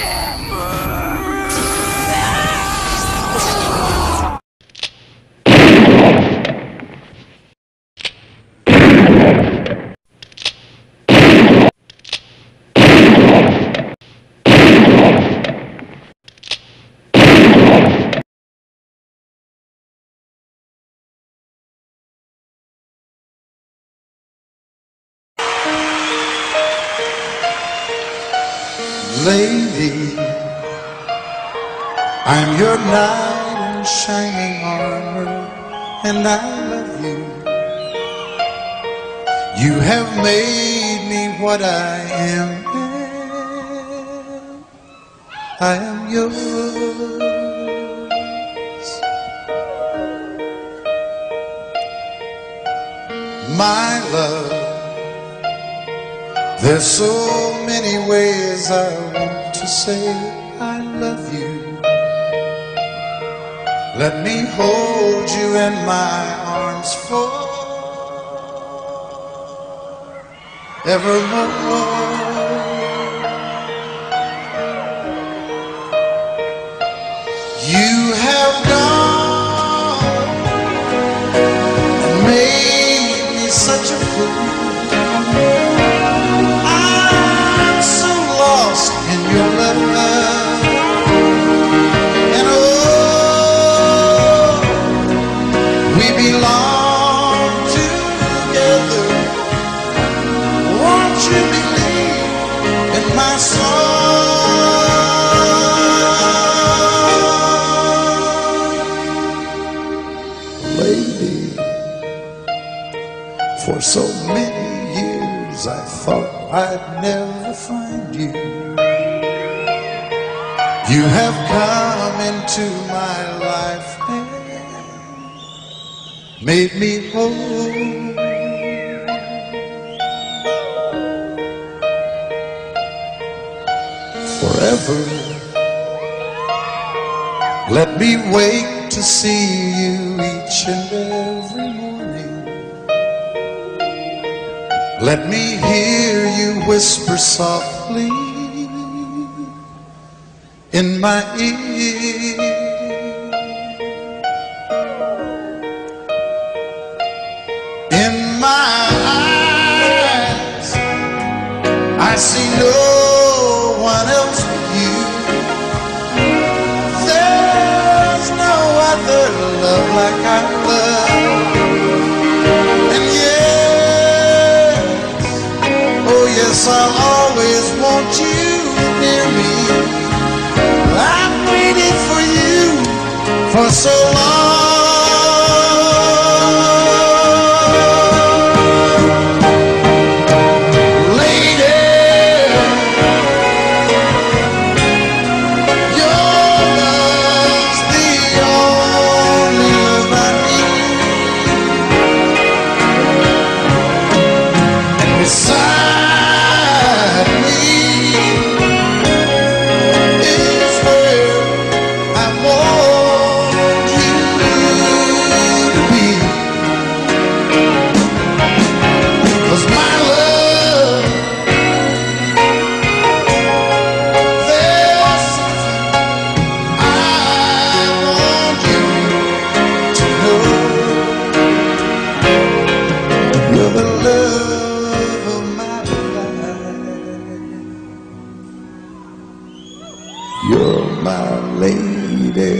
Lady, I'm your knight in shining armor, and I love you. You have made me what I am. I am yours. My love, there's so many ways I want to say I love you. Let me hold you in my arms forevermore. You have gone and made me such a fool. In your love, and oh, we belong together. Won't you believe in my song? Lady, for so many years I thought I'd never find you. You have come into my life and made me whole. Forever, let me wake to see you each and every morning. Let me hear you whisper softly in my ear. In my eyes, I see no one else but you. There's no other love like I love. And yes, oh yes, I'll always want you near me. I've waited for you for so long. Lady, your love's the only love I need. And beside me you're my lady.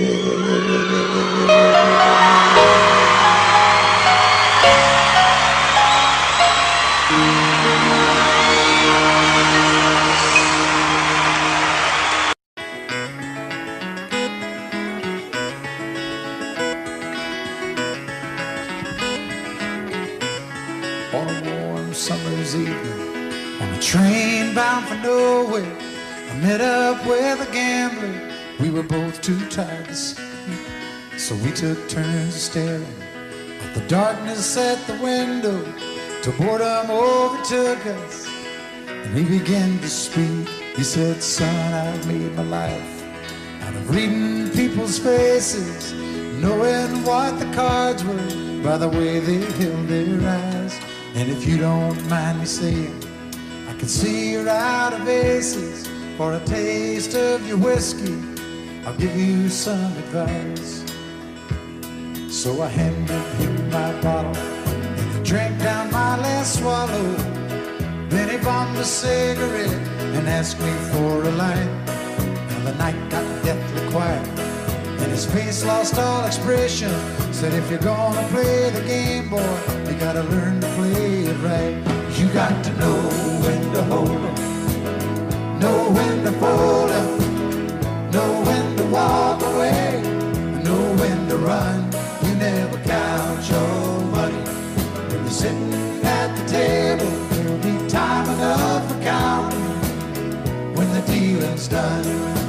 On a warm summer's evening, on a train bound for nowhere, I met up with a gambler. We were both too tired to sleep, so we took turns staring at the darkness at the window till boredom overtook us, and he began to speak. He said, son, I've made my life out of reading people's faces, knowing what the cards were by the way they held their eyes. And if you don't mind me saying, I can see you're out of aces. For a taste of your whiskey, I'll give you some advice. So I handed him my bottle, and he drank down my last swallow. Then he bombed a cigarette and asked me for a light. And the night got deathly quiet, and his face lost all expression. Said, if you're gonna play the game, boy, you gotta learn to play it right. You got to know when to hold 'em, know when to fold 'em, know when to walk away, know when to run. You never count your money when you're sitting at the table. There'll be time enough for counting when the dealing's done.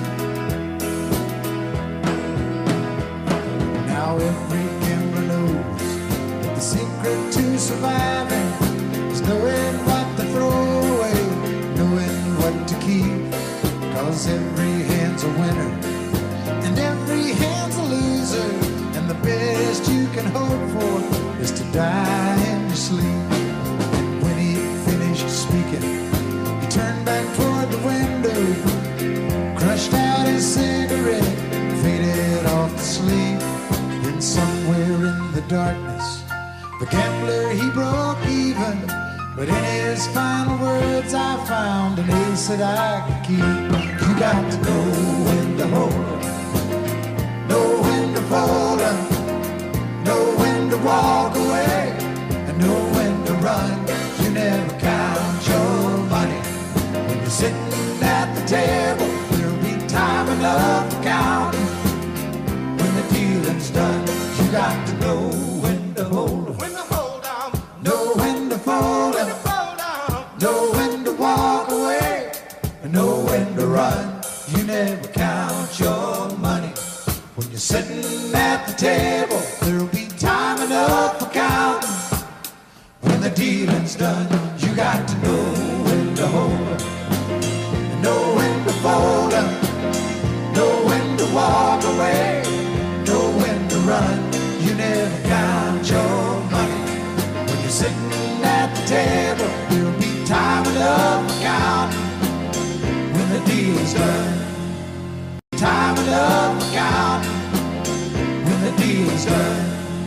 Now every gambler knows that the secret to surviving is knowing what to throw away, knowing what to keep. 'Cause every hand's a winner and every hand's a loser, and the best you can hope for is to die in your sleep. And when he finished speaking, he turned back toward the window, crushed out his cigarette, faded off to sleep. Then somewhere in the darkness, the gambler, he broke even. But in his final words, I found an ace that I could keep. You got to know when to hold 'em, know when to fold 'em, know when to walk away, and know when to run. You never count your money when you're sitting at the table. There'll be time enough for counting when the dealing's done. You got to know when to hold 'em, when to hold 'em, know when to fold 'em, know when to walk away, and know when to run. You never count your money when you're sitting at the table. There'll be time enough for counting when the dealing's done. You got to know when to hold 'em, know when to fold 'em, know when to walk away, know when to run. You never count your money when you're sitting at the table. There'll be time enough for counting when the deal's done. Time enough for counting when the deal's done.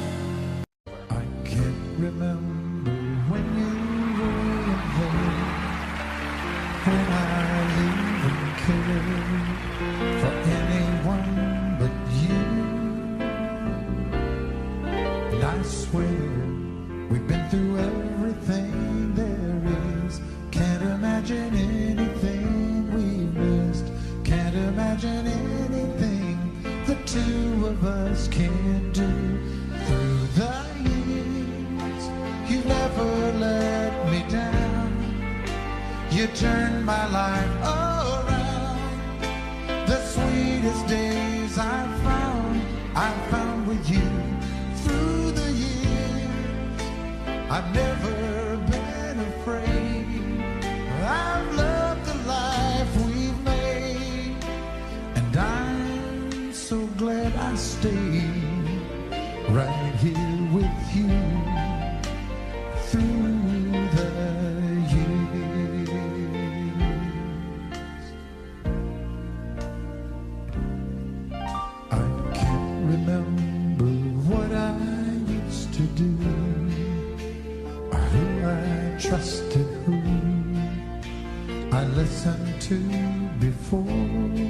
I can't remember when you were there, when I even cared for anyone but you. And I swear we've been through everything there is. Can't imagine anything we've missed. Can't imagine anything the two of us can't do. Through the years, you never let me down. You turned my life around. The sweetest days I found with you. Through the years, I've never been afraid. I've loved the life we've made, and I'm so glad I stayed right here with you through the years. I can't remember what I used to do, or who I trusted, who I listened to before.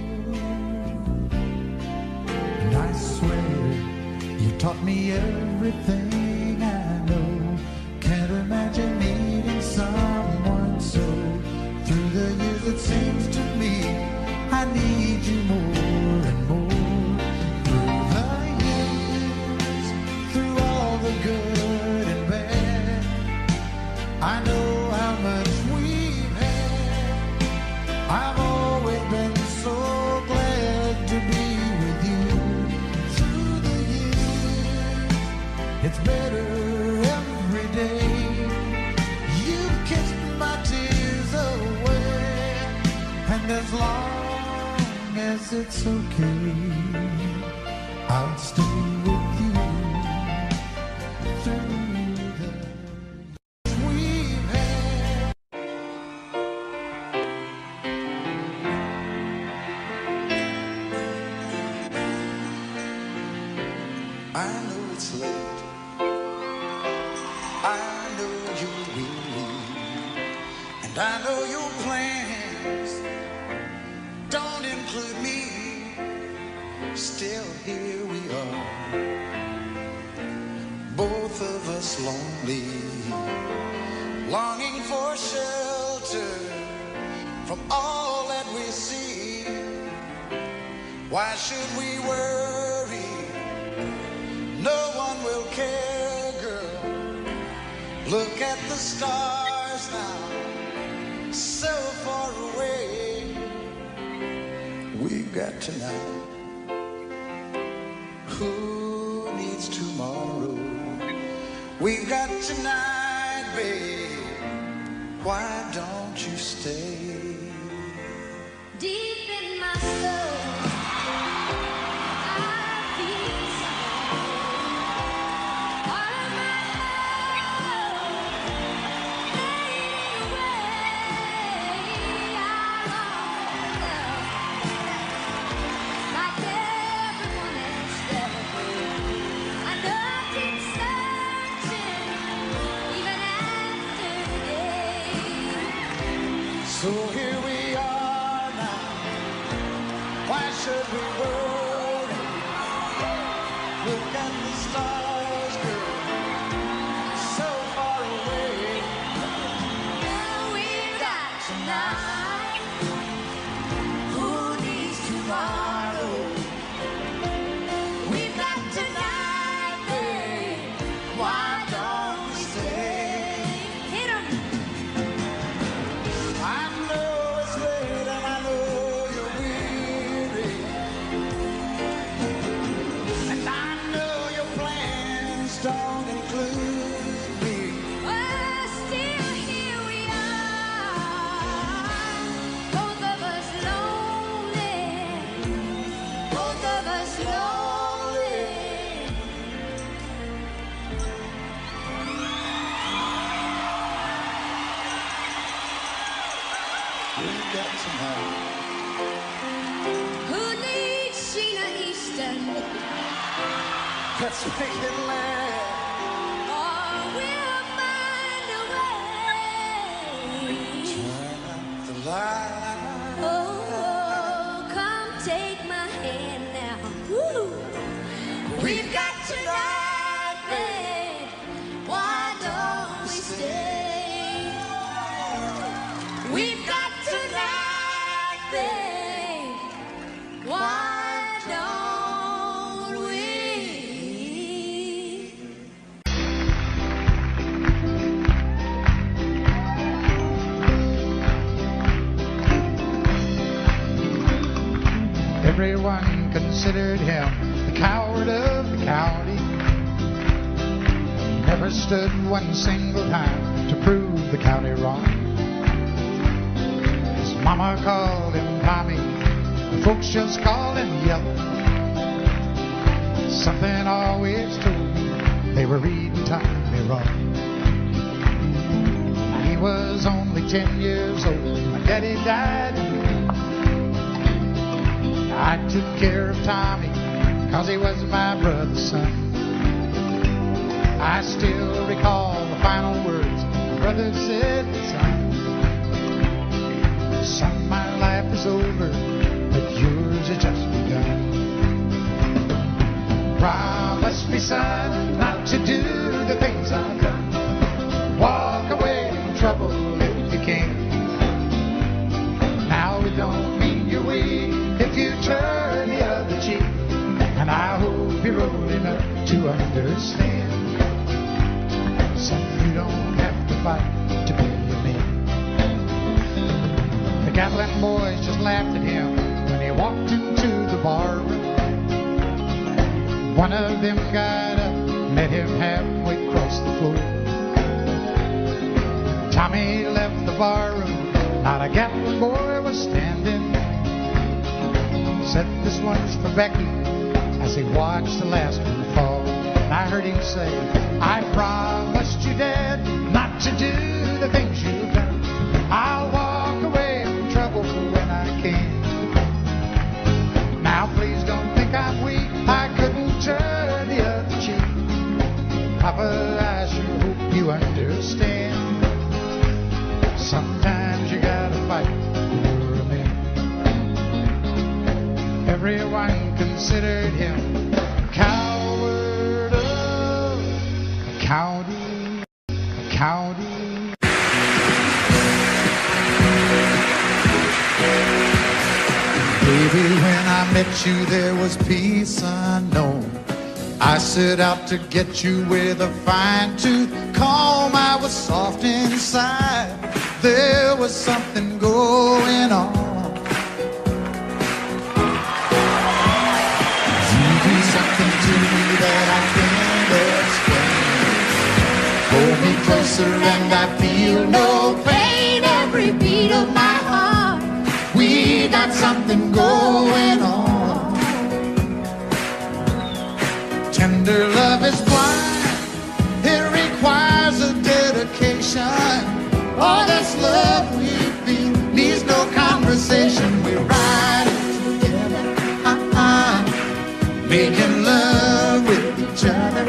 And I swear you taught me everything I know. Can't imagine needing someone so. Through the years it seems to me I need you more and more. Through the years, through all the good and bad, I know how much we've had. I've always been so glad to be with you. Through the years, it's better every day. You've kissed my tears away, and as long as it's okay, I'll stay with you through the years we've had. I know it's late. I know you will leave, and I know your plans don't include me. Still here we are, both of us lonely, longing for shelter from all that we see. Why should we worry? No one will care, girl. Look at the stars now, so far away. We've got tonight. Who needs tomorrow? We've got tonight, babe. Why don't you stay? Deep in my soul, I feel something. All of my love fading away. I long like everyone else does. I know keep searching even after day. So here we are now. Why should we worry? Look at the stars, girl, so far away. Now we've got tonight. Who needs tomorrow? We've got tonight, babe. Why don't we stay? Hit 'em. I know it's late and I know you're weary, and I know your plans don't include me. Well, still here we are. Both of us lonely. Both of us lonely. We've got tonight. Who needs Sheena Easton? Let's make it last. Or we'll find a way. Turn up the light. Oh, come take my hand now. Woo. We've got tonight, babe. Why don't we stay? We've got tonight, babe. Why don't we? Everyone considered him the coward of the county. Never stood one single time to prove the county wrong. His mama called him Tommy, the folks just called him Yellow. Something always told me they were reading Tommy wrong. He was only 10 years old. My daddy died. I took care of Tommy, 'cause he was my brother's son. I still recall the final words my brother said to son. Son, my life is over, but yours has just begun. Promise me, son, not to do the things I've done. Walk away from trouble if you can. Now it don't mean you're weak if you turn the other cheek, and I hope you're old enough to understand. Son, you don't have to fight to be a man. The Gatlin boys just laughed at him when he walked into the bar room. One of them got up, met him halfway across the floor. Tommy left the bar room, not a Gatlin boy was standing. Said, "This one's for Becky," as he watched the last one fall. And I heard him say, "I promised you, Dad, not to do the things you've done. I'll walk away from trouble when I can. Now please don't think I'm weak. I couldn't turn the other Everyone considered him a coward of county. Baby, when I met you, there was peace unknown. I set out to get you with a fine-tooth comb. I was soft inside. There was something going on. You do something to me that I can't explain. Hold me closer and I feel no pain. Every beat of my heart, we got something going on. Tender love is blind. It requires a dedication. All this love we feel needs no conversation. We're riding together, making love with each other,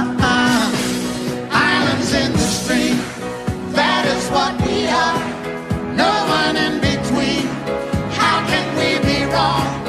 Islands in the stream, that is what we are. No one in between. How can we be wrong?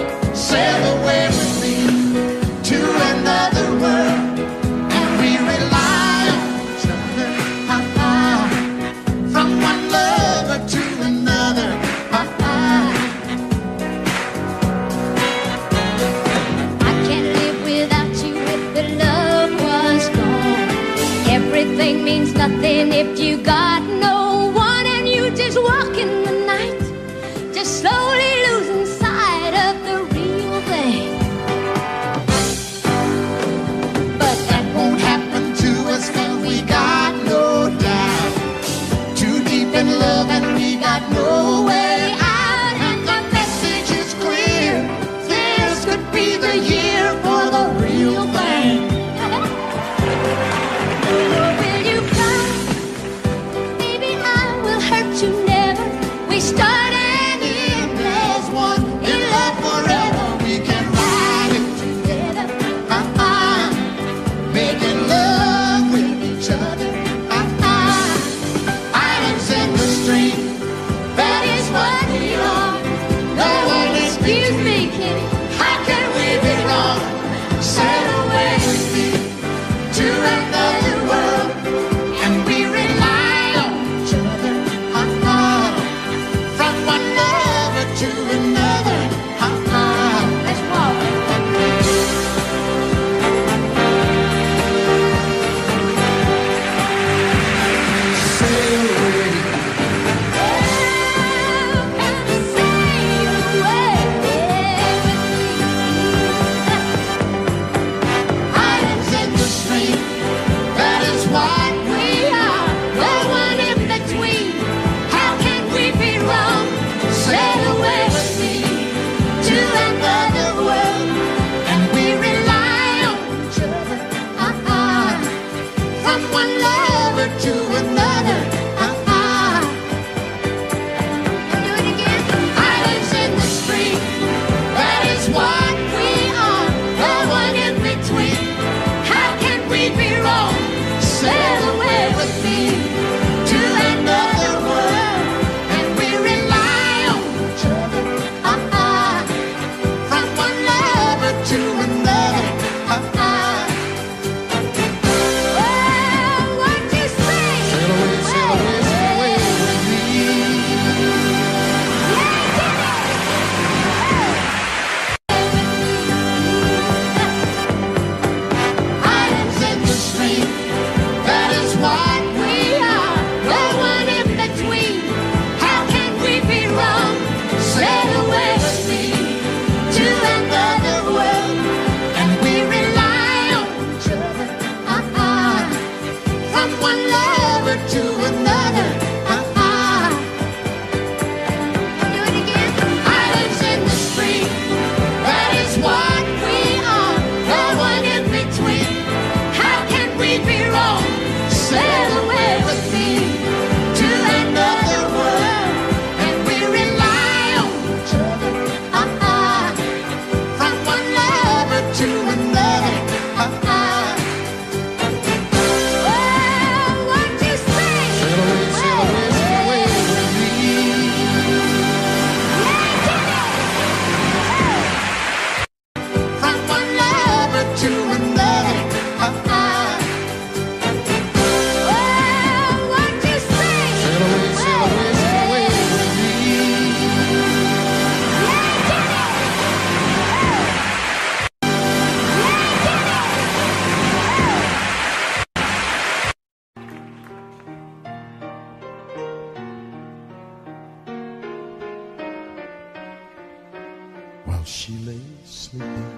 while she lay sleeping.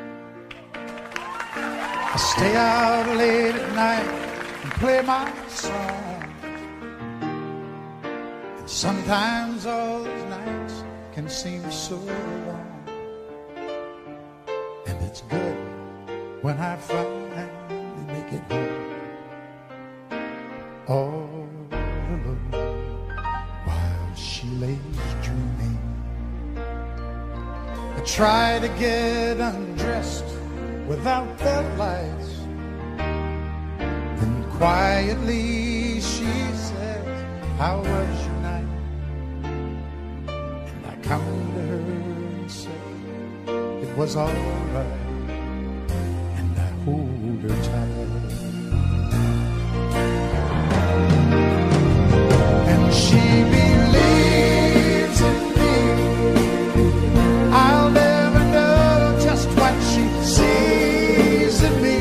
I stay out late at night and play my song. And sometimes all those nights can seem so long. And it's good when I finally make it home, all alone, while she lays dreaming. I try to get undressed without the lights. Then quietly she says, how was your night? And I come to her and say, it was all right. And I hold her tight. And she believes in me. I'll never know just what she sees in me.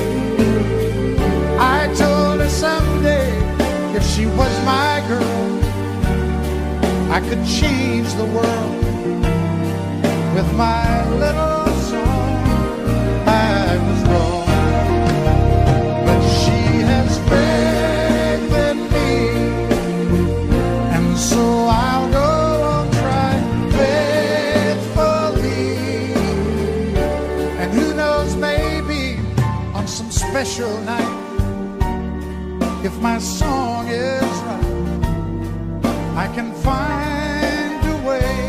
I told her someday if she was my girl, I could change the world with my little song. I was wrong, but she has faith in me, and so I'll go on trying faithfully. And who knows, maybe on some special night, if my song is right, I can find a way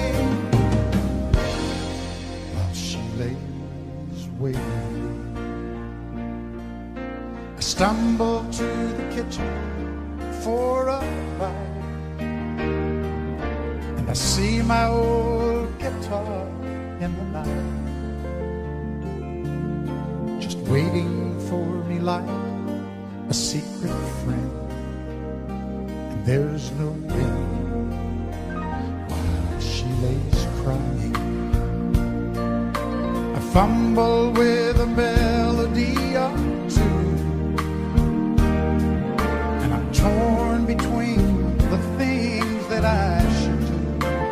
while she lays waiting. I stumble to the kitchen for a bite, and I see my old guitar in the night, just waiting for me like a secret friend. And there's no wind while she lays crying. I fumble with a melody or two, and I'm torn between the things that I should do.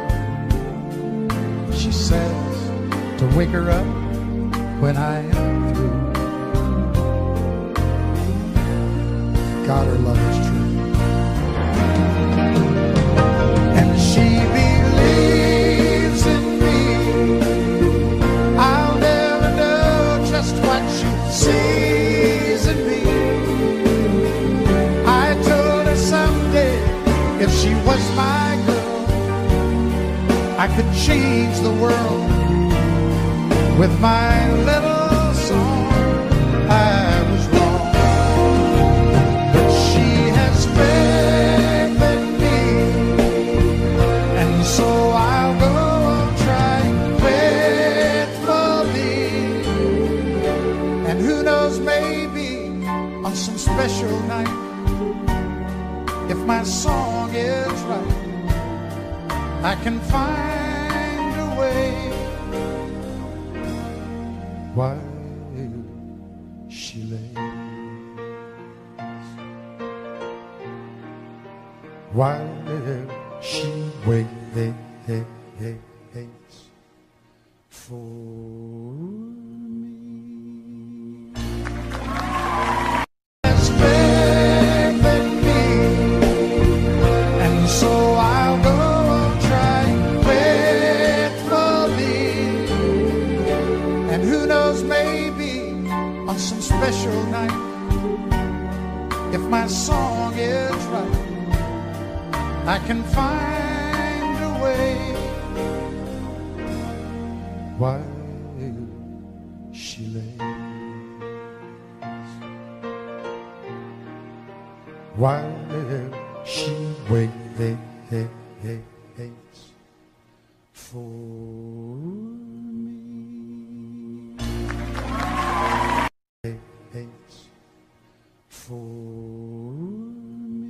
She says to wake her up when I am through. God, her love is true. And she believes in me. I'll never know just what she sees in me. I told her someday if she was my girl, I could change the world with my little song. I was wrong, but she has faith in me, and so I'll go on trying faithfully. And who knows, maybe on some special night, if my song is right, I can find a way while she lays, while she waits for me. Has faith in me, and so I'll go on trying faithfully. And who knows, maybe on some special night, if my song is right, I can find a way while she lays, while she waits for me. Waits for me.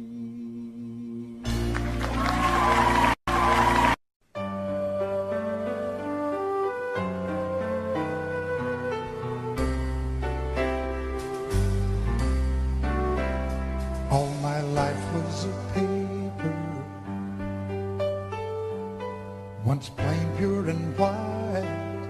All my life was a paper, once plain, pure and white.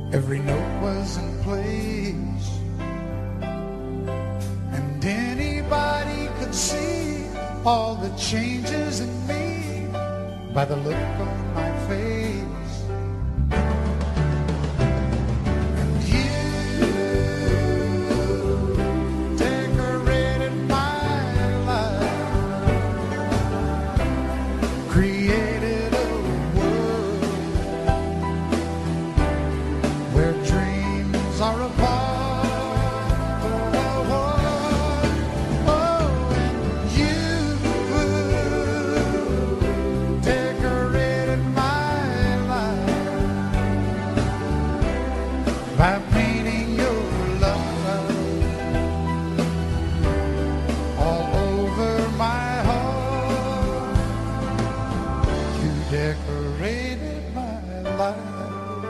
Every note was in place, and anybody could see all the changes in me by the look on my face. And you decorated my life, created a world where dreams are apart. By painting your love all over my heart, you decorated my life.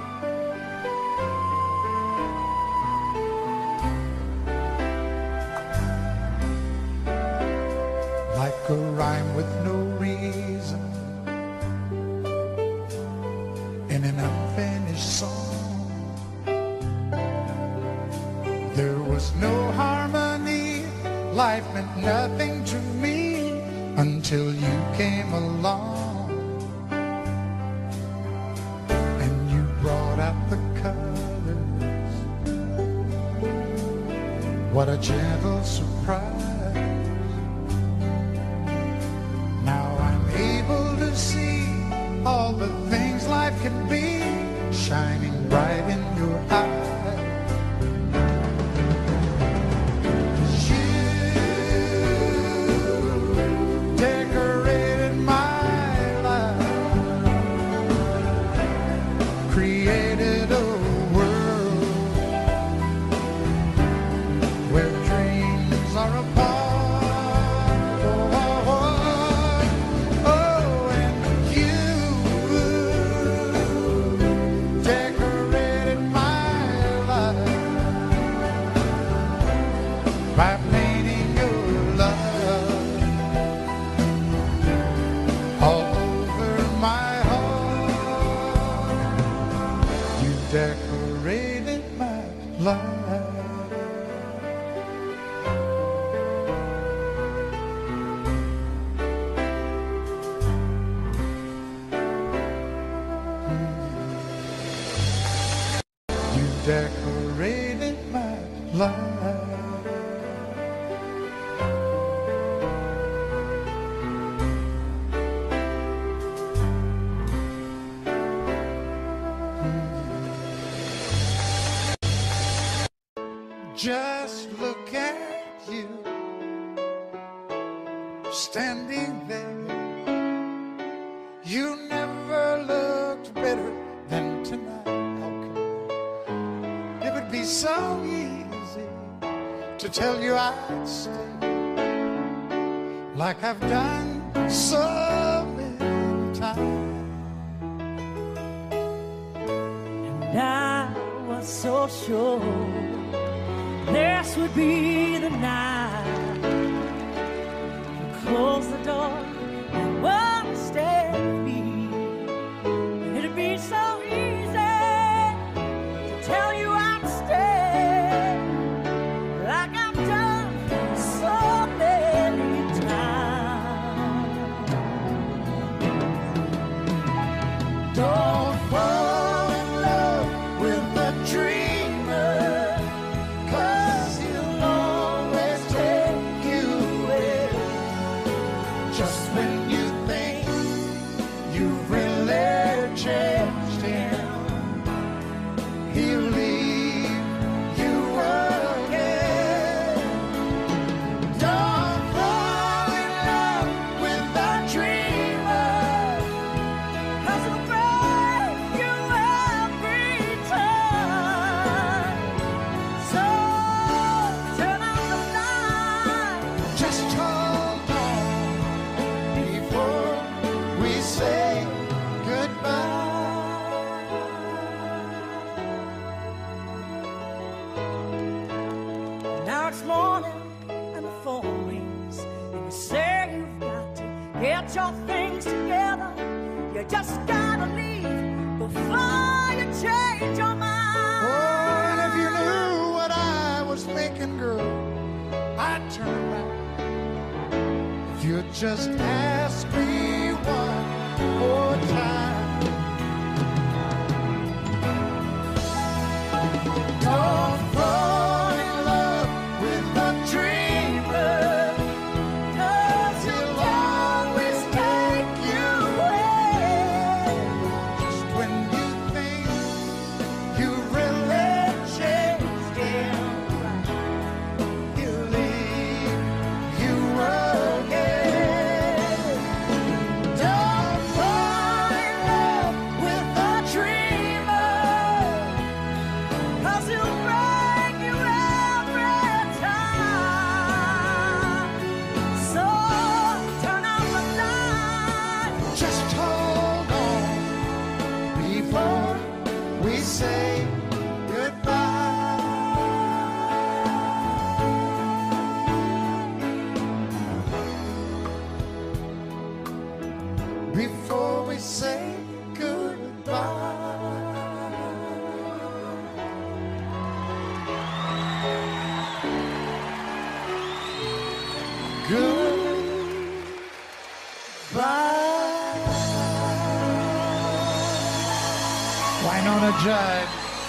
Like a rhyme with no reason in an unfinished song. There was no harmony, life meant nothing to me until you came along. And you brought out the colors. What a gentle surprise. Now I'm able to see all the things life can be, shining bright in your eyes. Created a world where dreams are apart. Oh, and you decorated my life by painting your love all over my decorated my life. You decorated my life. Just look at you, standing there. You never looked better than tonight. How come? It would be so easy to tell you I'd stay, like I've done so many times. And I was so sure this would be the night. You close the door and won't stay with me. And it'd be so easy to tell you I'd stay, like I've done so many times. Don't fall in love with a dreamer, 'cause he'll always take you away just when you think you've really changed him. He'll leave you again. Don't fall in love with a dreamer, 'cause he'll break you every time. So turn out the light, Just hold on before we say goodbye. now it's morning and the phone rings, and you say you've got to get your things together. You just gotta leave before you change your mind. Just ask me one more time. Don't fall in love with a dreamer, 'cause he'll always take you away. Just when you think you really changed him, he'll leave you again. Don't fall in love with a dreamer, 'cause he'll break you every time. So turn on the light. Just hold on before we say goodbye. Before we say goodbye. Goodbye. Wynonna Judd.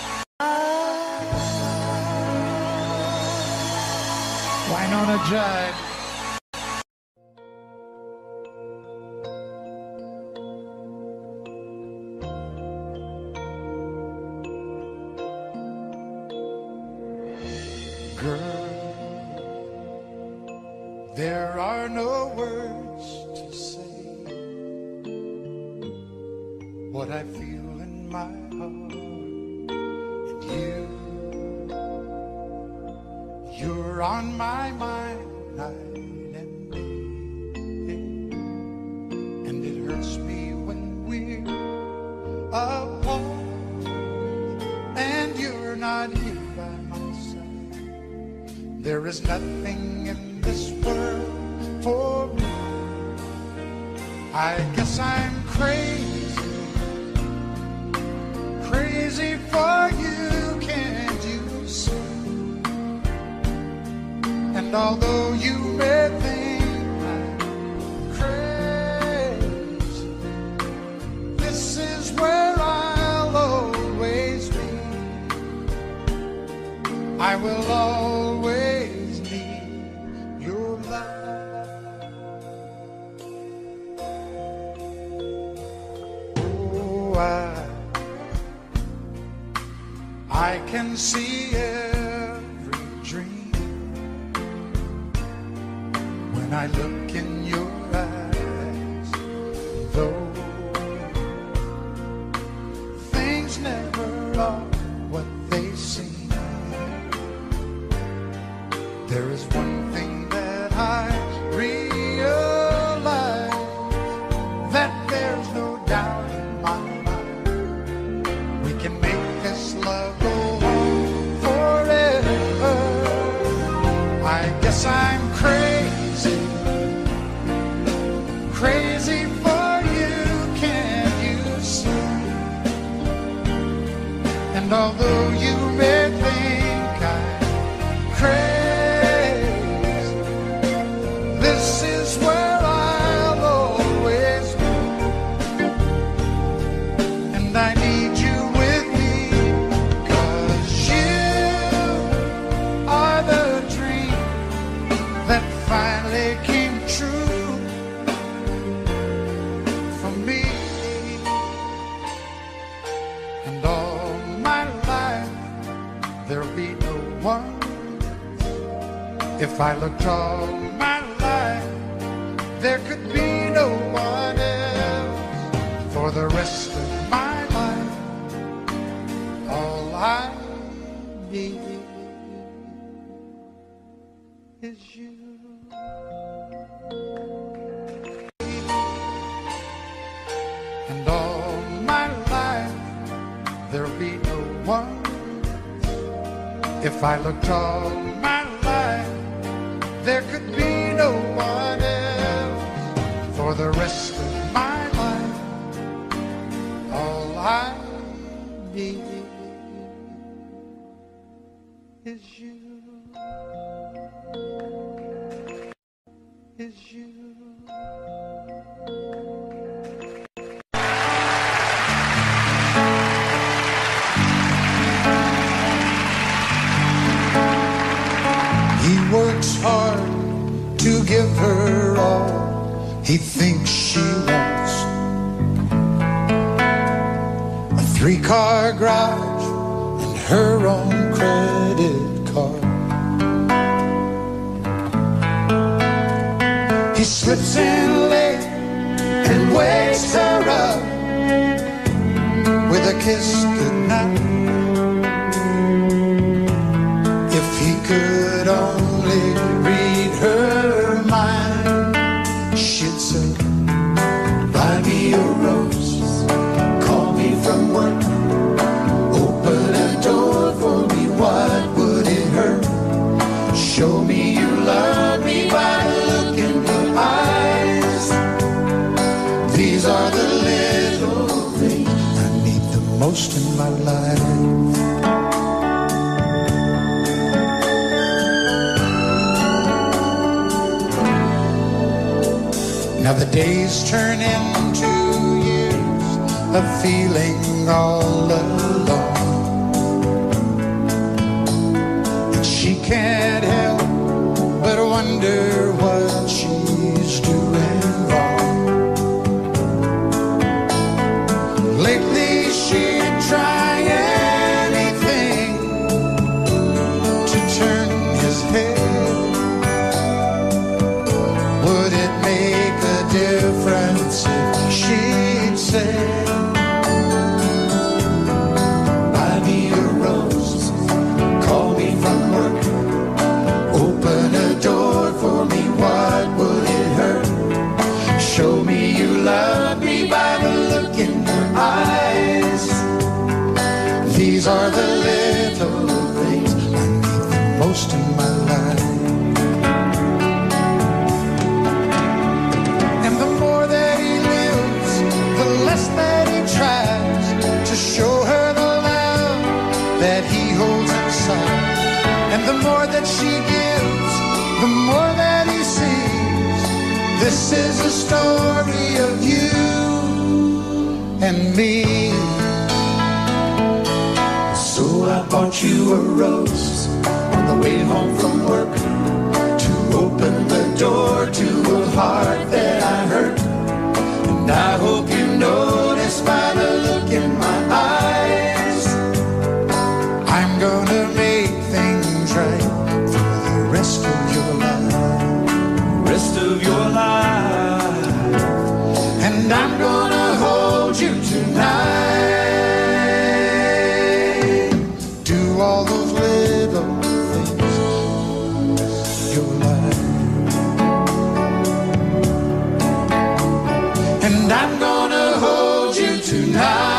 Wynonna Judd. Girl, there are no words to say what I feel in my heart. And you're on my mind night and day, and it hurts me when we're apart and you're not here by my side. There is nothing in this world for me. I guess I'm crazy, crazy for you, can't you see? And although you may think I'm crazy, this is where I'll always be. I will always need your love. Oh, I can see every dream when I look in your eyes. Though things never are what they seem, there is one thing that I realize, that there's no doubt in my mind. We can make this love go on forever. I guess I'm crazy, crazy for you, can't you see? And although you may think I'm crazy, this is where I'll always be. And I need you with me, 'cause you are the dream that finally came true for me. And all my life there'll be no one. If I looked all my life, there could be no one else. For the rest of my life, all I need is you. And all my life, there'll be no one. If I looked all my life, there could be no one else. For the rest of my life, all I need is you. Is you. He thinks she wants a 3-car garage and her own credit card. He slips in late and wakes her up with a kiss goodnight. If he could only read her mind, she'd say, buy me a rose, call me from work, open a door for me, what would it hurt? Show me you love me by the look in your eyes. These are the little things I need the most in my life. Now the days turn into years of feeling all alone, and she can't help but wonder what she's doing wrong. Lately she'd try anything to turn his head. Would it make a difference if she'd say, buy me a rose, call me from work, open a door for me, what would it hurt? Show me you love me by the look in your eyes. These are the little things I need the most in my life. And the more that he lives, the less that he tries to show her the love that he holds inside. And the more that she gives, the more that he sees. This is a story of you and me. So I bought you a rose on the way home from work, to open the door to a heart that I hurt. And I hope you notice by the look in my eyes, I'm gonna make things right for the rest of your life. Rest of your life. And I'm gonna hold you tonight. Do all those little things you like. And I'm gonna hold you tonight.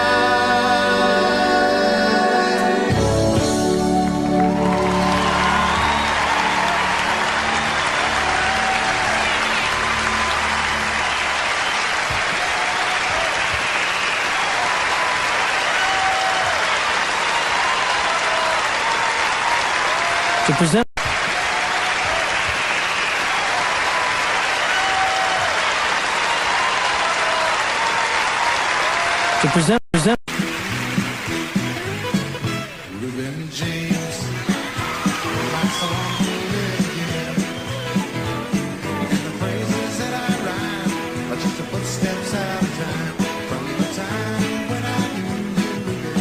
To present Reuben James, my song will live again. And the phrases that I rhyme are just the footsteps out of time, from the time when I knew you,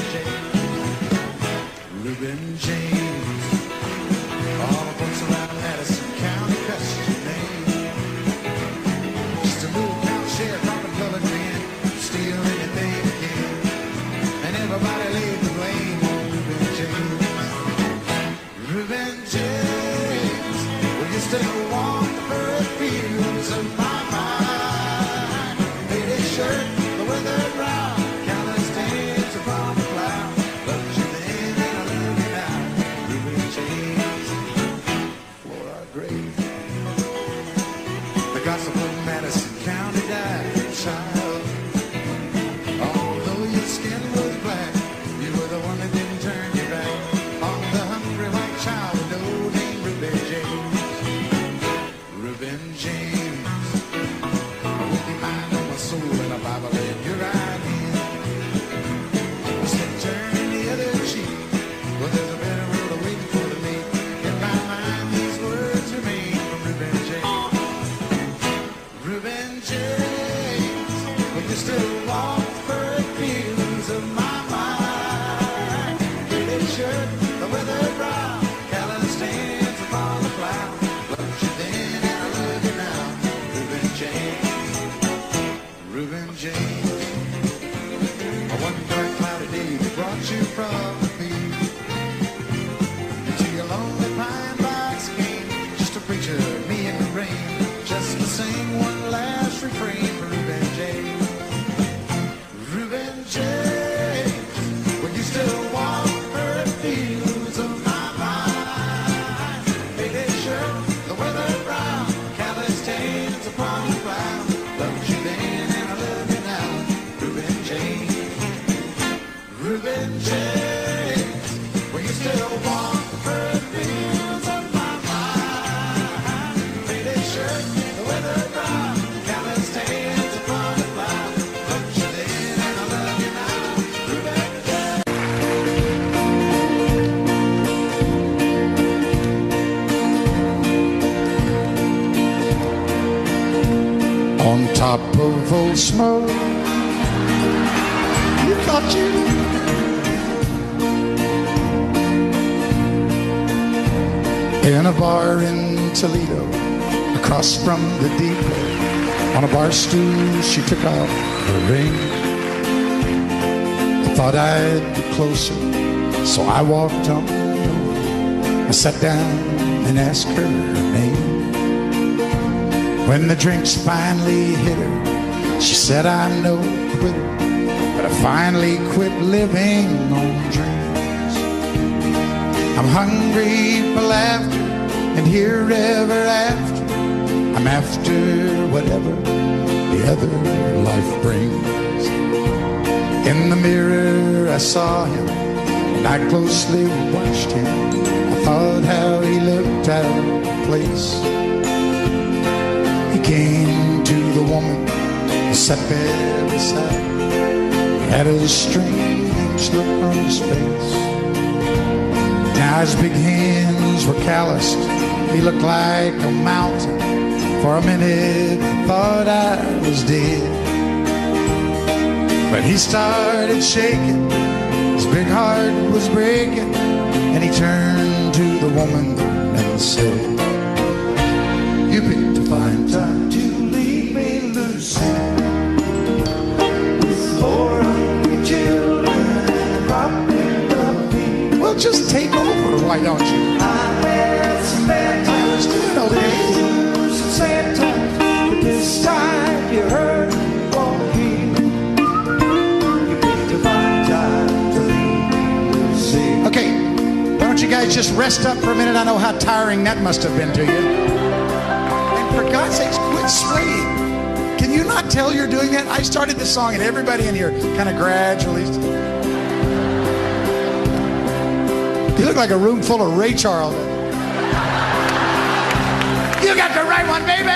Reuben James. All the folks around Madison County cussed your name. Just a little town sheriff from the colored man, steal anything again. And everybody laid the blame on Reuben James. Reuben James, well, you still walk the furrowed fields of my mind. Faded shirt, the weather brown, countless stains upon the cloud. Loved you then and I love you now, Reuben James. For our grave, the gossip of Madison County died, child. Although your skin was black, you were the one that didn't turn your back on the hungry white child with no name, Reuben James. Reuben James, with your mind on my soul and a Bible in your right hand. You said turn the other cheek, well there's a better road awaiting for me. In my mind these words remain from Reuben James. Reuben still walk the furrowed fields of my mind. Faded shirt, the weathered brow, callous hands upon the plow. Loved you then and I love you now. Reuben James, Reuben James. One dark cloudy day that brought you from the field to your lonely pine box game, just a preacher, me in the rain, just to sing one last refrain for Reuben James. Reuben James, when you still walk the furrowed fields of my mind. Faded shirt, the weathered brow, calloused hands upon the plow. Loved you then and I love you now. Reuben James, Reuben James, when you still walk the furrowed fields of my mind. Faded shirt, the weathered brow, calloused hands upon the plow. Loved you then and I love you now. Reuben James. On top of Old Smoke, you thought you in a bar in Toledo, across from the depot. On a bar stool, she took off her ring. I thought I'd be closer, so I walked on over. I sat down and asked her name. When the drinks finally hit her, she said, I'm no quitter, but I finally quit living on dreams. I'm hungry for laughter, and here ever after, I'm after whatever the other life brings. In the mirror I saw him, and I closely watched him. I thought how he looked out of place. He came to the woman who sat there beside him. He had a strange look on his face. Now his big hands were calloused, he looked like a mountain. For a minute I thought I was dead. But he started shaking, his big heart was breaking, and he turned to the woman and said, you picked a fine time to leave me, Lucy, with 400 children and a popping puppy. Well, just take over, why don't you? I had some bad times, all the days, some sad times, but this time you heard me walking. You picked a fine time to leave me, Lucy. Okay, why don't you guys just rest up for a minute? I know how tiring that must have been to you. For God's sakes, quit swaying. Can you not tell you're doing that? I started this song and everybody in here kind of gradually. You look like a room full of Ray Charles. You got the right one, baby!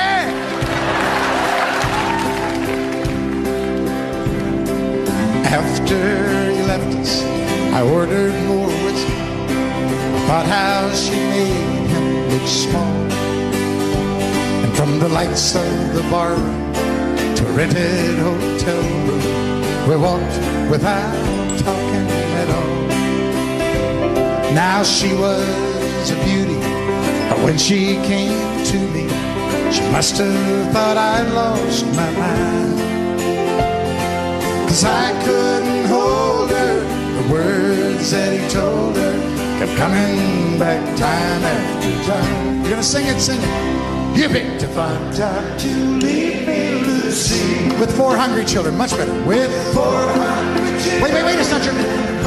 After he left us, I ordered more whiskey. Thought how she made him look small. From the lights of the bar to a rented hotel room, we walked without talking at all. Now she was a beauty, but when she came to me, she must have thought I'd lost my mind. 'Cause I couldn't hold her, the words that he told her kept coming back time after time. You're gonna sing it, sing it. You picked a fine time to leave me, Lucy, with 4 hungry children, much better. With 400 children. Wait, it's not your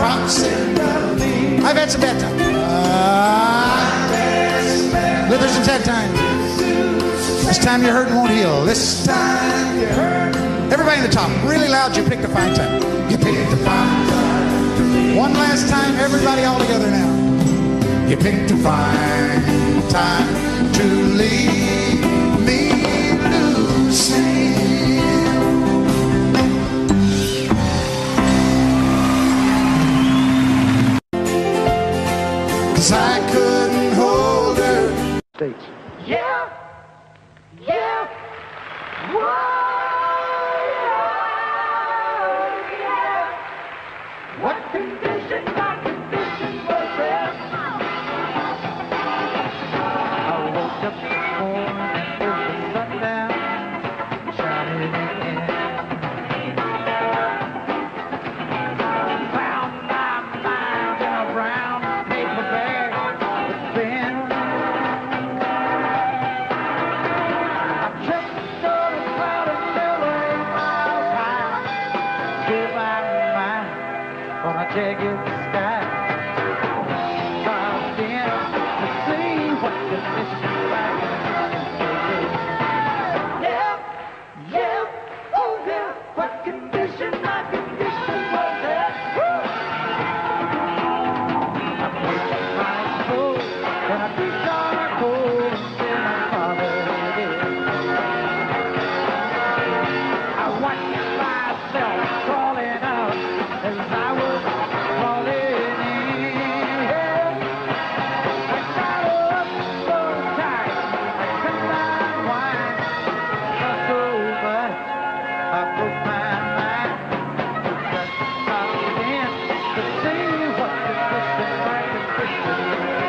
I've had some bad times. There's some sad times. This time your hurt won't heal. This time you hurt. Everybody in the top, really loud, you picked a fine time. You picked a fine time. One last time, everybody all together now. You picked a fine time to leave me, Lucy. 'Cause I couldn't hold her. States. Yeah. Whoa, yeah. on a jagged sky. I've been to see what the mission like. Yeah, yeah, oh yeah, what condition my condition was that? I put my soul in a deep dark hole until my father did. I watched myself crawling out as I was crawling in. I got up so tight I could not whine. Just over, I broke my mind. Just stopped in to see what condition my condition was.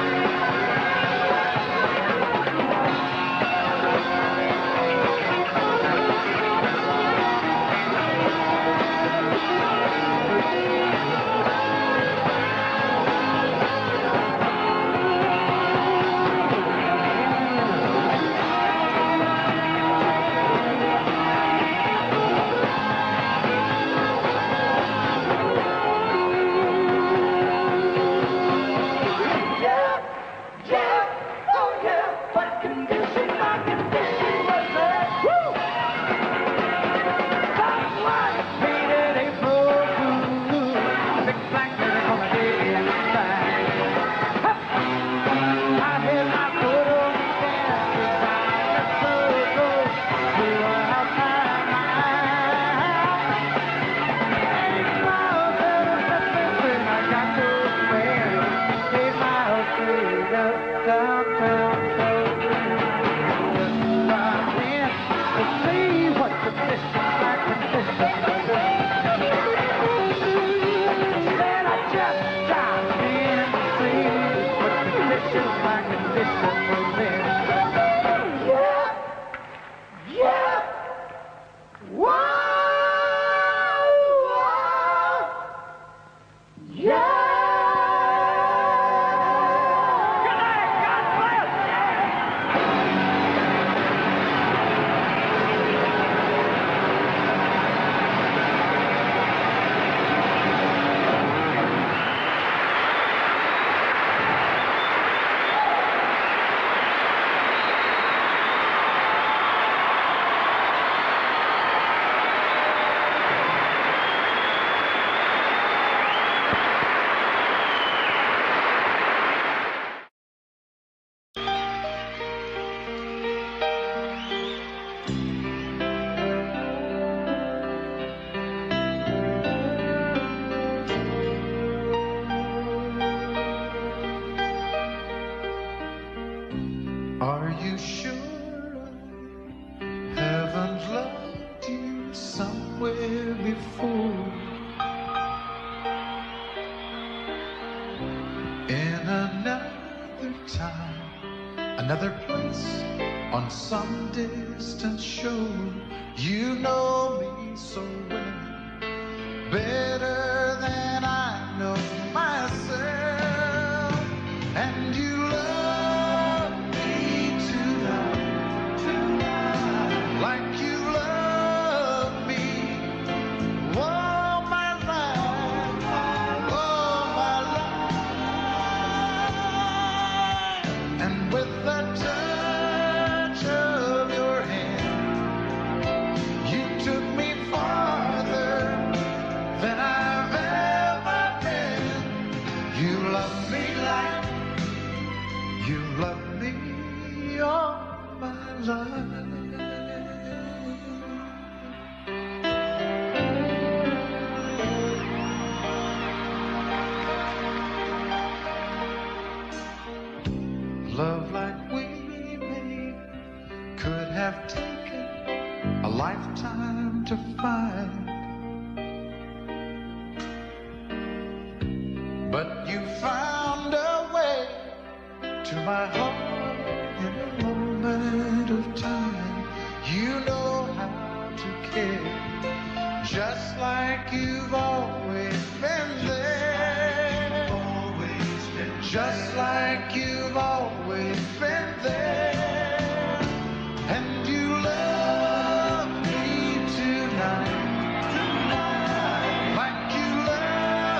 Are you sure I haven't loved you somewhere before? In another time, another place, on some distant shore. You know me so well, better than I know myself, and you love me tonight, like you love me all my life, and with the touch of your hand, you took me farther than I've ever been. You love me like you love me all my life. Love like we made could have taken a lifetime to find, but you found a way to my heart in a moment of time. You know how to care, just like you've always been there, just like you've always been there, and you love me tonight, like you love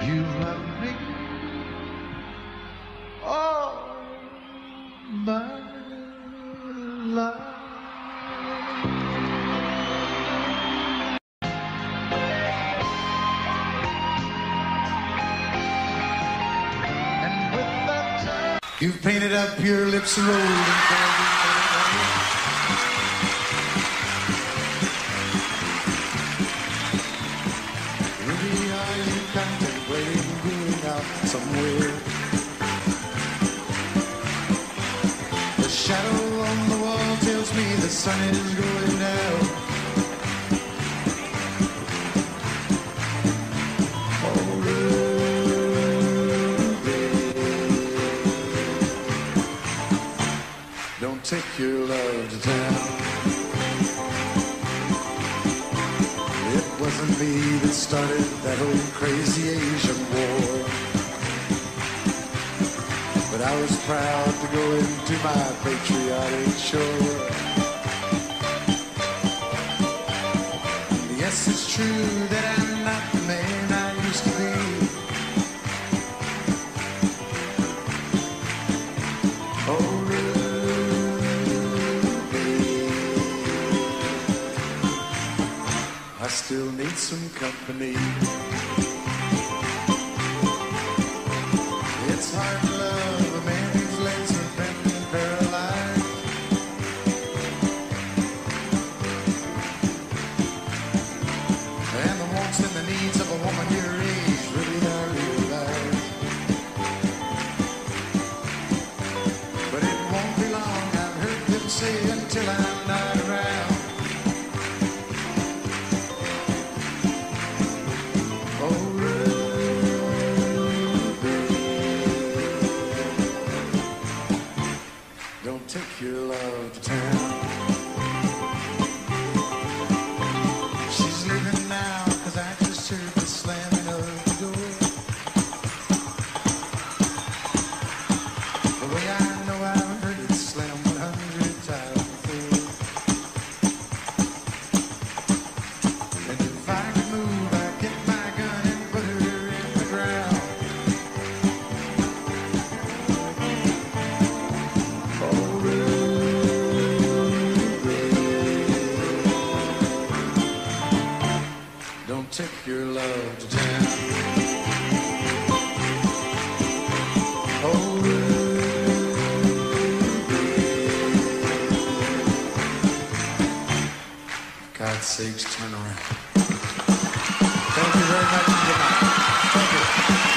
You love me all my life. And with that time, you've painted up your lips a road and called it maybe are you contemplating going out somewhere? The shadow on the wall tells me the sun is going down. Oh, Ruby, don't take your love to town. It wasn't me that started that old crazy Asian war, but I was proud to go into my patriotic shore. Yes, it's true that I'm not the man I used to be. Oh, Ruby, I still need some company. It's hard to love a man whose legs have been paralyzed. And the wants and the needs of a woman your age really are realized. But it won't be long, I've heard them say, until I'm not around. Oh, Ruby, don't take your love to town. She's leaving now, 'cause I just heard the slamming of the door. The way I know I've heard it slam 100 times before. And if I could move, I'd get my gun and put her in the ground. Oh, Ruby, don't take your love to town. Oh, Ruby, God's sakes, turn around. Thank you very much. Good night. Thank you.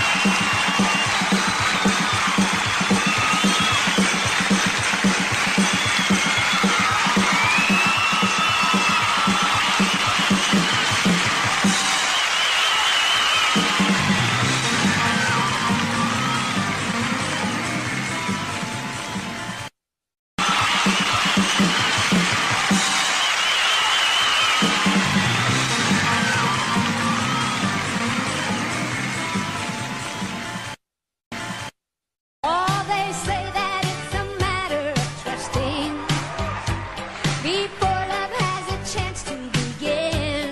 Oh, they say that it's a matter of trusting before love has a chance to begin.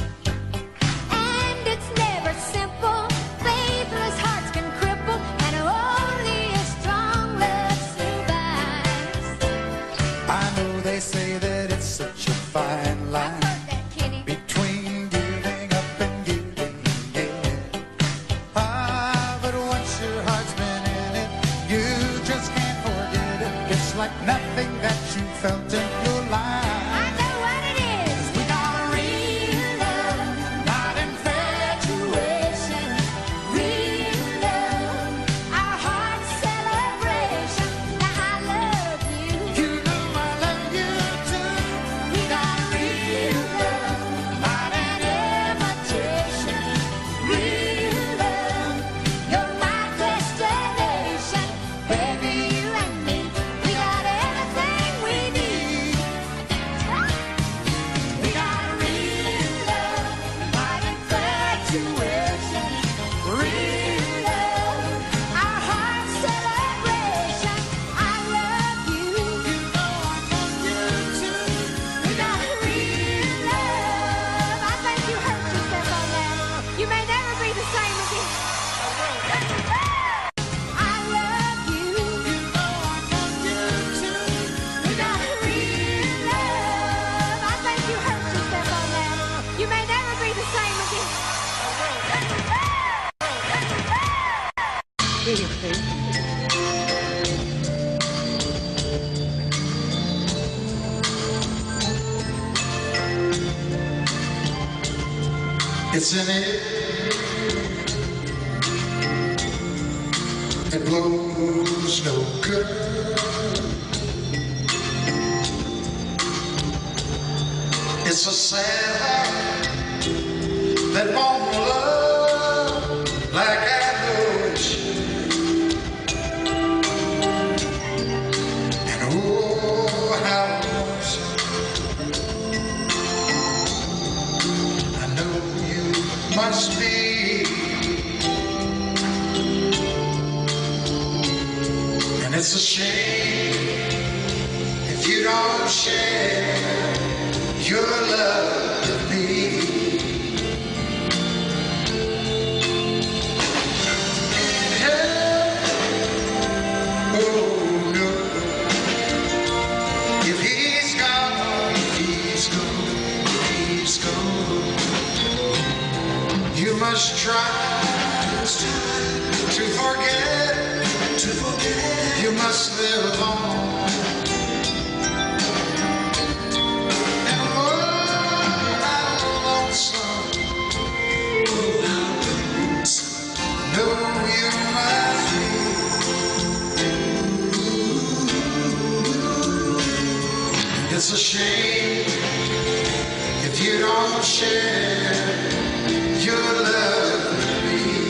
And it's never simple. Faithless hearts can cripple, and only a strong love survives. I know they say that it's such a fine I've line heard that, Kenny. between giving up and giving again. Ah, but once your heart's been in it, you just can't forget it. It's like nothing that you felt in your life. I know what it is. We got real love, Not infatuation. real love, our heart's celebration. Now I love you. You know I love you too. We got real love, Not an imitation. Real love, you're my destination. Baby, you and me, we got everything we need. It's in it. It blows no good. It's a sad heart that won't love like I know it should. And oh, how lonesome I know you must be. And it's a shame if you don't share your love with me. Oh no, if he's gone, he's gone. You must try to forget. You must live on. It's a shame if you don't share your love with me.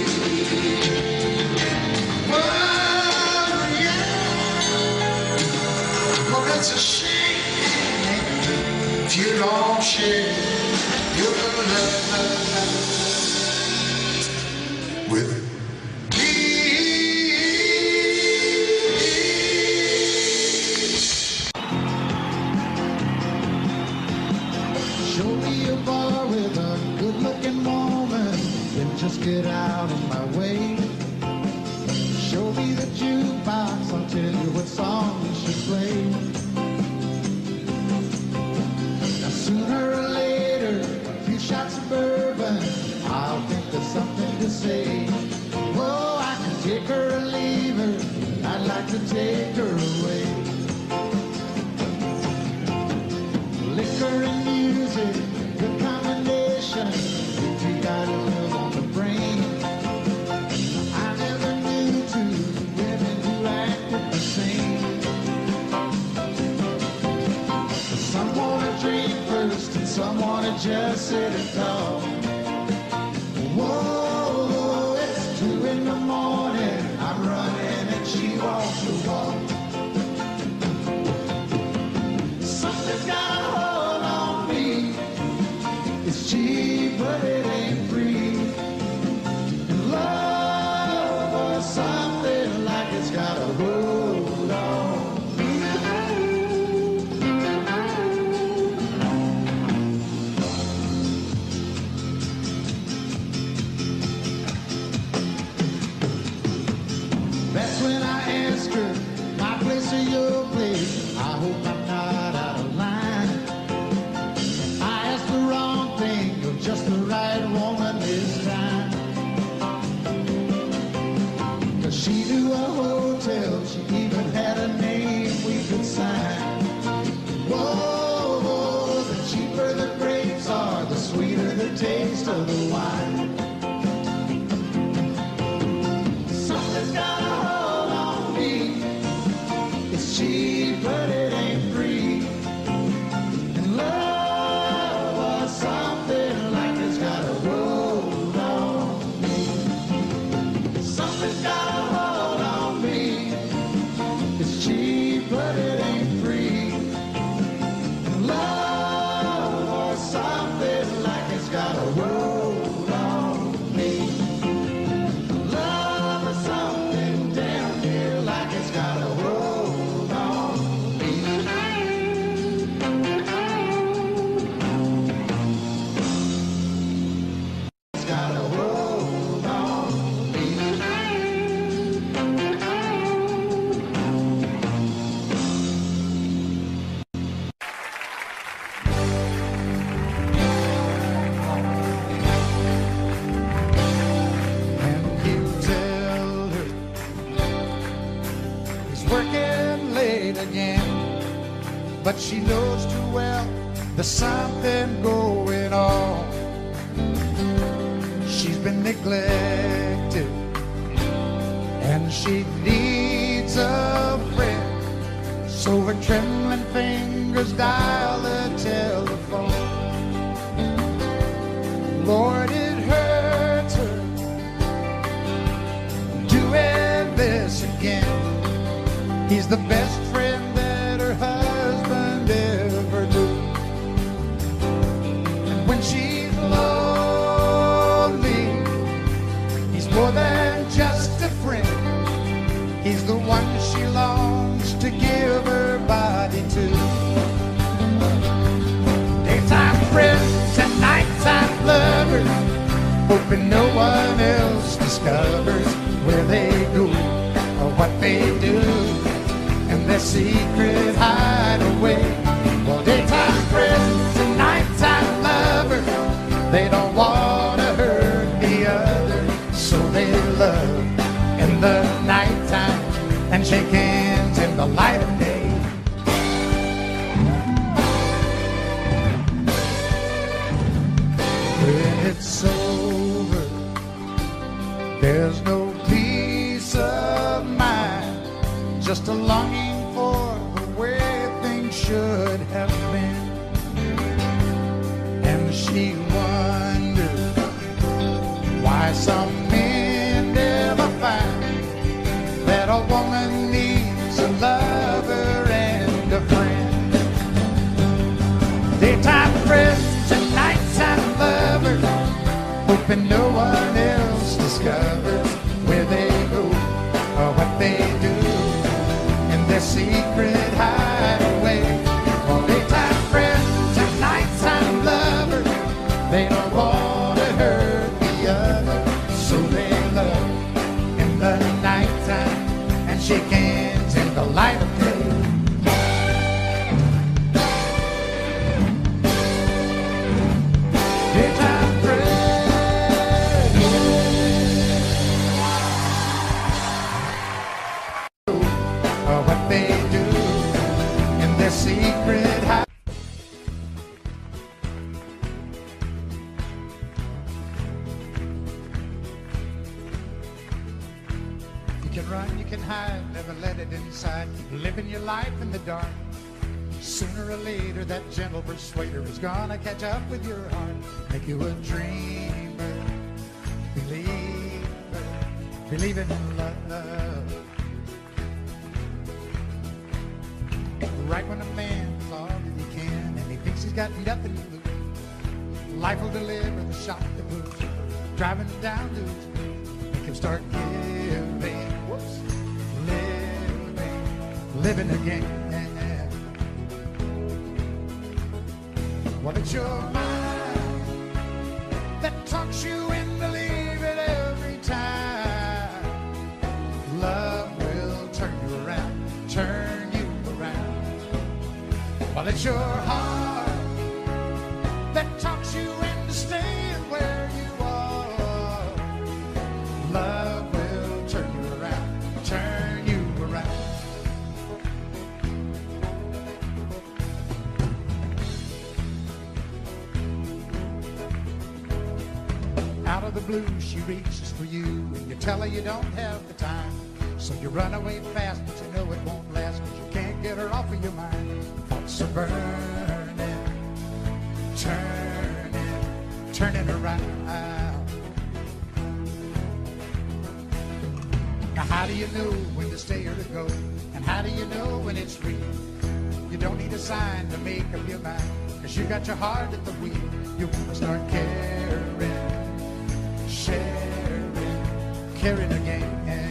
Well, yeah. Well, it's a shame if you don't share your love with me. Show me a bar with a good-looking woman, then just get out of my way. Show me the jukebox, I'll tell you what song you should play. Now sooner or later, a few shots of bourbon, I'll think there's something to say. Oh, I can take her or leave her, I'd like to take her away. Liquor and music, good combination. If you got love on the brain, I never knew two women who acted the same. Some wanna drink first and some wanna just sit and talk. Whoa, it's 2 in the morning, I'm running and she wants to walk. Something's got a hold on me. It's cheap, but it ain't free. And love was something like it's got a hold on me. That's when I asked her, my place or your place? I hope I'm not out of line. I asked the wrong thing, you're just the right woman this time. Cause she knew a hotel, she even had a name we could sign. Whoa, the cheaper the grapes are, the sweeter the taste of the wine. Something's got a hold on me. It's cheap, but it ain't free. And love was something like it's got a hold on me. Something's got a hold on me. It's cheap, but it ain't free. And love was something like it's got a hold on me. Love is something down here like it's got a hold on me. It's got a hold on me. but she knows too well there's something going on. She's been neglected, and she needs a friend. So her trembling fingers dial the telephone. Lord, it hurts her doing this again. He's the best friend that her husband ever knew. And when she's lonely, he's more than just a friend. He's the one she longs to give her body to. Daytime friends and nighttime lovers, hoping no one else discovers where they go or what they do in their secret hideaway. Well, daytime friends and nighttime lovers, they don't want to hurt the other, so they love in the nighttime and shake hands in the light of day. When it's over, there's no peace of mind, just a longing for the way things should have been. And she wonders why some men never find that a woman needs a lover and a friend. Daytime friends and nighttime lovers, hoping no one else discovers where they go or what they do in their secret hideaway. Well, daytime friends and nighttime lovers, they don't want to hurt the other, so they love in the nighttime and shake hands in the light of day. Daytime friends, or what they do in their secret hideaway. You can run, you can hide, never let it inside. Keep living your life in the dark. Sooner or later, that gentle persuader is gonna catch up with your heart. Make you a dreamer, believer, believing in love. Right when a man's all that he can, and he thinks he's got nothing to lose, life will deliver the shock that moves, driving him down to his knees. Make him start giving, living again. Well, it's your mind that talks you in, believe it every time. Love will turn you around, turn you around. Well, it's your heart that talks you into staying where you are. Love will turn you around, turn you around. Out of the blue, she reaches for you, and you tell her you don't have the time. So you run away fast, but you know it won't last, 'cause you can't get her off of your mind. Thoughts are burning, turning around. Now how do you know when to stay or to go? And how do you know when it's real? You don't need a sign to make up your mind, 'cause you got your heart at the wheel. You want to start caring, caring again.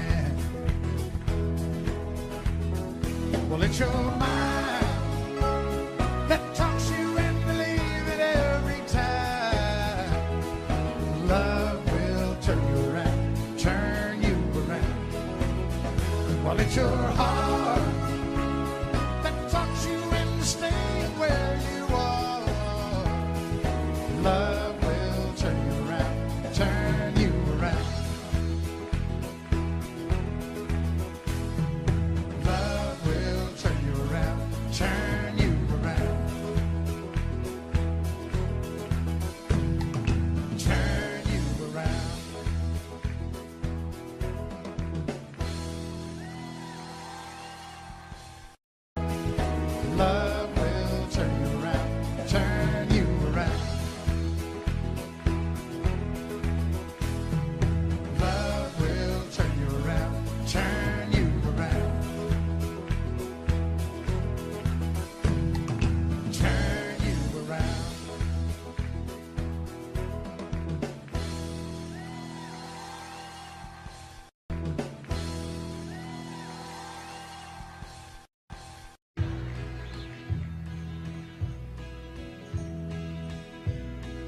Well, it's your mind that talks you and believe it every time. Love will turn you around, turn you around. Well, it's your heart that talks you into staying where you are. Love will turn you around, turn you around. Love will turn you around, turn you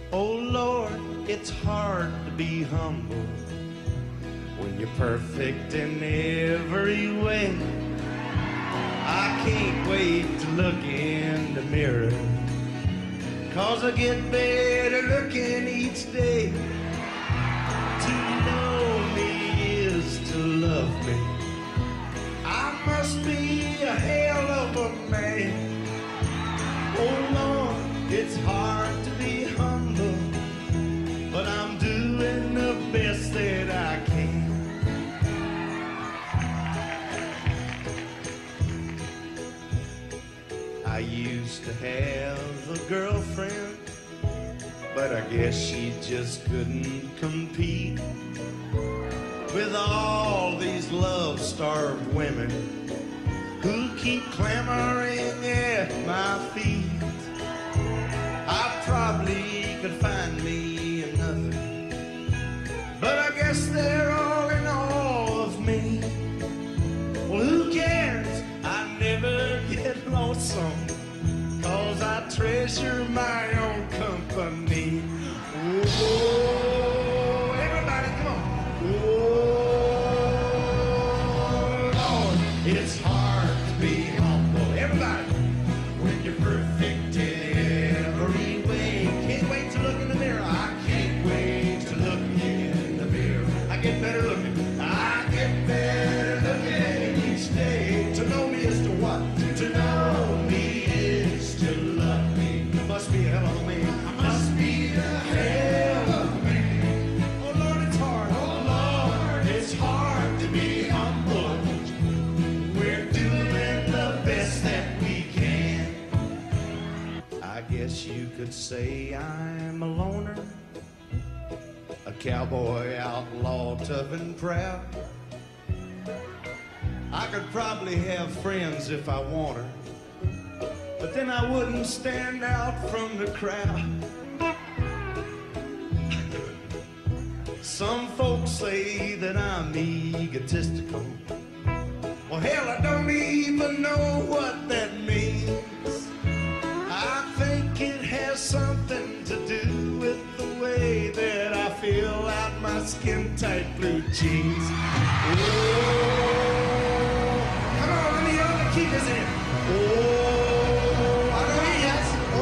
Oh Lord, it's hard to be humble when you're perfect in every way. I can't wait to look in the mirror, 'cause I get better looking each day. To know me is to love me. I must be a hell of a man. Oh Lord, it's hard to be humble, but I'm doing the best that I can. I used to have a girlfriend, but I guess she just couldn't compete with all these love-starved women who keep clamoring at my feet. I probably could find me another, but I guess they're all in awe of me. Well, who cares? I never get lonesome, 'cause I treasure my own company. Oh, everybody, come on. Oh, Lord, it's hard to be humble. Everybody, when you're perfect in every way. Can't wait to look in the mirror. I can't wait to look in the mirror. I get better looking. I get better looking each day. To know me is to what? To know me is to love me. Must be a hell of a man. I must be a hell of a man. Oh Lord, it's hard. Oh Lord, it's hard to be humble. We're doing the best that we can. I guess you could say I'm a loner, a cowboy outlaw, tough and proud. I could probably have friends if I wanted, but then I wouldn't stand out from the crowd. Some folks say that I'm egotistical. Well, hell, I don't even know what that means. I think it has something to do with the way that I feel out my skin-tight blue jeans. Oh, come on, let me hear all the keepers in. Oh, I know you yes. Oh,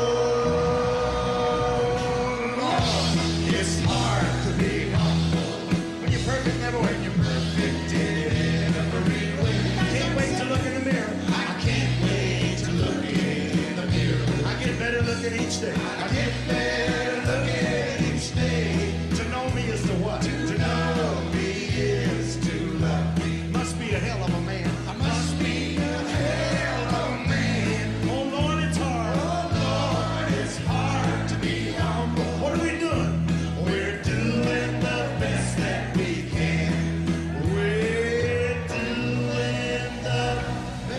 Lord, it's hard to be humble when you're perfect in every way. You're perfect in every way. Can't wait to look in the mirror. I can't wait to look in the mirror. I get better looking each day. I get better looking each day. To know me is to what? To know me is to love me. Must be a hell of a man. I must be a hell of a man. Oh Lord, it's hard. Oh Lord, it's hard to be humble. What are we doing? We're doing the best that we can. We're doing the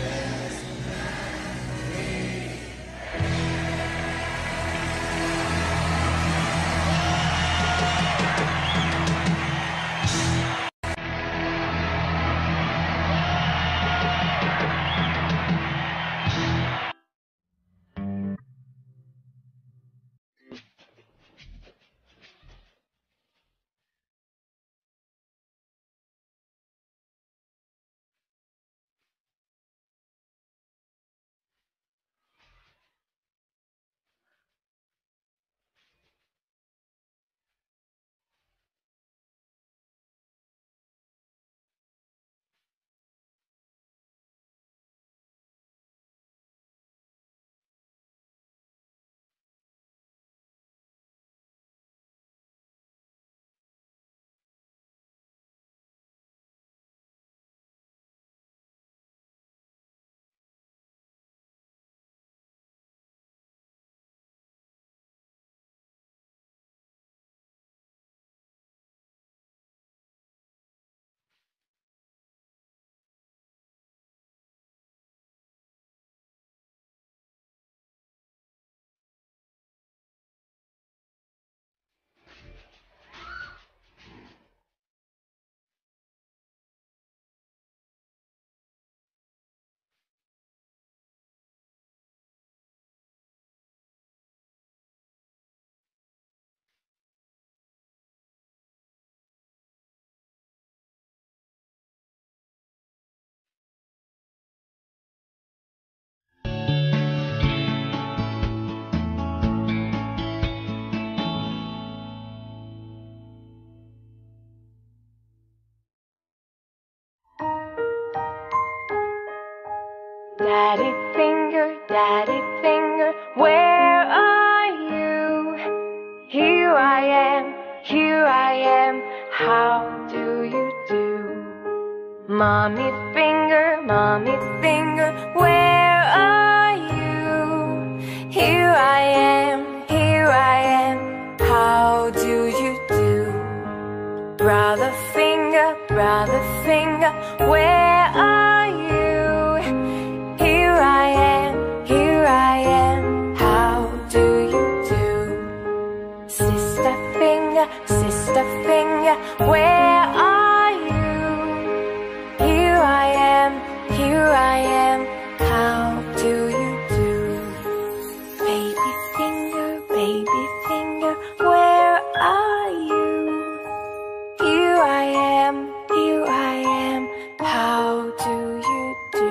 best that we can. Daddy finger, where are you? Here I am, how do you do? Mommy finger, where are you? Here I am, how do you do? Brother finger, where are you? Here I am, how do you do? Sister finger, where are you? Here I am, how do you do? Baby finger, where are you? Here I am, how do you do?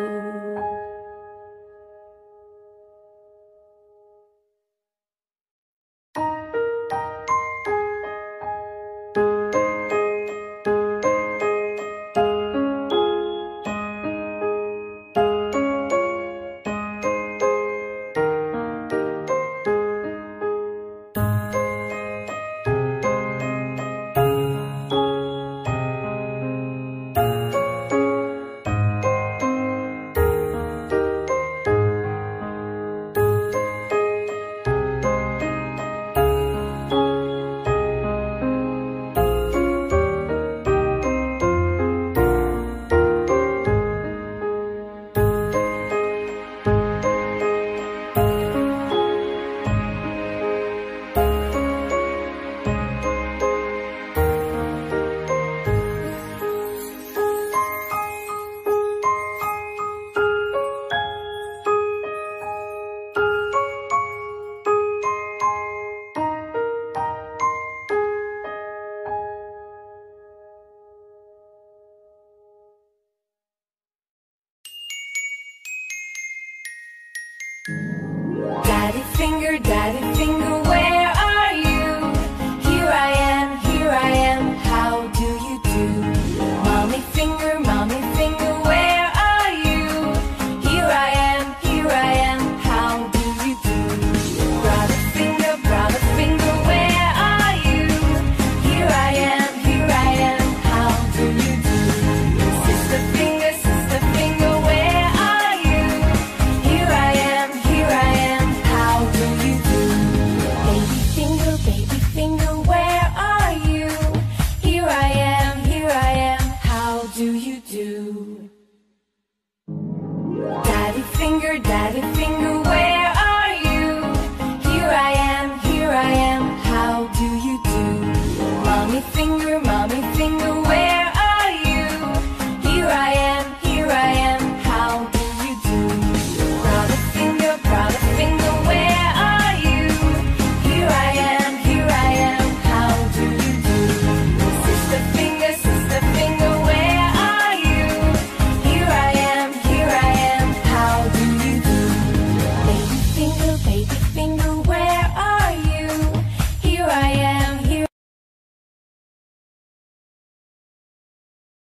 Daddy finger, where are you? Here I am, how do you do? Mommy finger, where are you? Here I am, how do you do? Brother finger, where are you? Here I am, how do you do? Sister finger, where are you? Here I am, how do you do? Baby finger, where are you? Here I am, how do you do? Daddy finger,